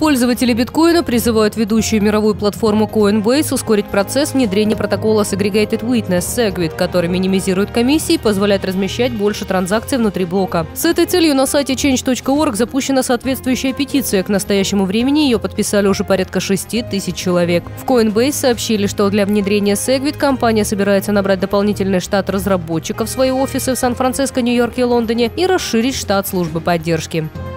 Пользователи биткоина призывают ведущую мировую платформу Coinbase ускорить процесс внедрения протокола Segregated Witness (SegWit), который минимизирует комиссии и позволяет размещать больше транзакций внутри блока. С этой целью на сайте change.org запущена соответствующая петиция. К настоящему времени ее подписали уже порядка 6 тысяч человек. В Coinbase сообщили, что для внедрения SegWit компания собирается набрать дополнительный штат разработчиков в свои офисы в Сан-Франциско, Нью-Йорке и Лондоне и расширить штат службы поддержки.